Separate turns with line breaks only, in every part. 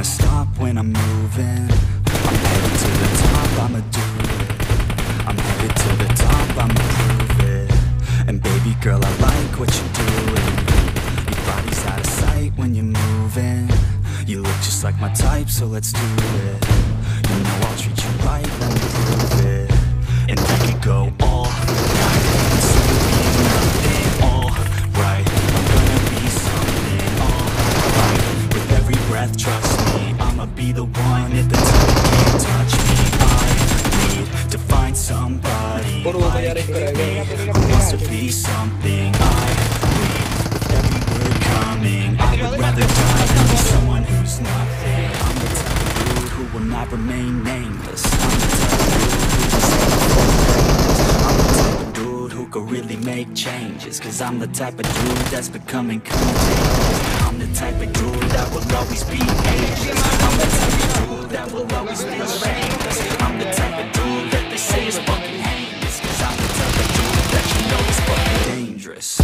stop when I'm moving. I'm headed to the top, I'ma do it. I'm headed to the top, I'ma prove it. And baby girl, I like what you're doing. Your body's out of sight when you're moving. You look just like my type, so let's do it. You know I'll treat you right when you prove it. And we could go all night and still be nothing. All right, I'm gonna be something. All right, with every breath, trust me, I'ma be the one at the top. Can't touch me. I need to find somebody like me who wants to be something. I bleed with every word coming. I would rather die than be someone who's nothing. I'm the type of dude who will not remain nameless. I'm the type of dude who just I'm the type of dude who could really make changes. Cause I'm the type of dude that's becoming contagious. I'm the type of dude that will always be ageless. I'm the type of dude that will always feel shameless. I'm the type of dude that they say is fucking heinous. Cause I'm the type of dude that you know is fucking dangerous.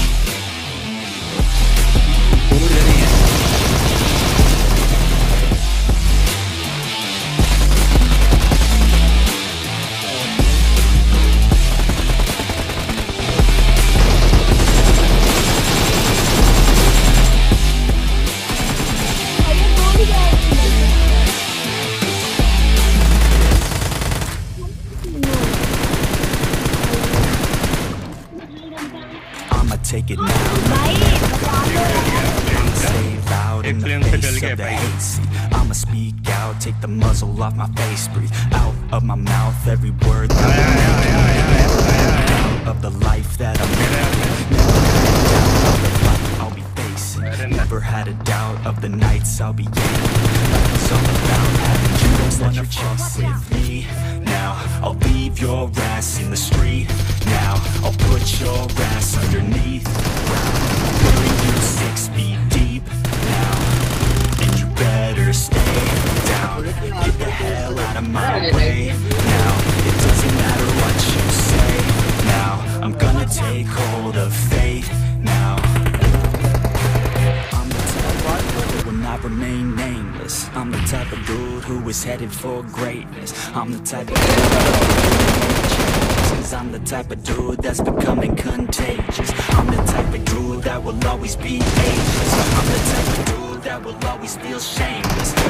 Take it now, I'ma save out in the face of the hate. See, I'ma speak out, take the muzzle off my face, breathe out of my mouth every word that I out of the life that I'm living. Never had a doubt of the fight I'll be facing. Never had a doubt of the nights I'll be getting. It's all about having dreams that you're chasing with me. Now I'll leave your ass in the street. Now I'll put your ass underneath ground. I'll bury you 6 feet deep now, and you better stay down. Get the hell out of my way now. It doesn't matter what you say now. I'm gonna take hold of fate now. I'm the type of dude who will not remain nameless. I'm the type of dude who is headed for greatness. I'm the type of Cause I'm the type of dude that's becoming contagious. I'm the type of dude that will always be ageless. I'm the type of dude that will always feel shameless.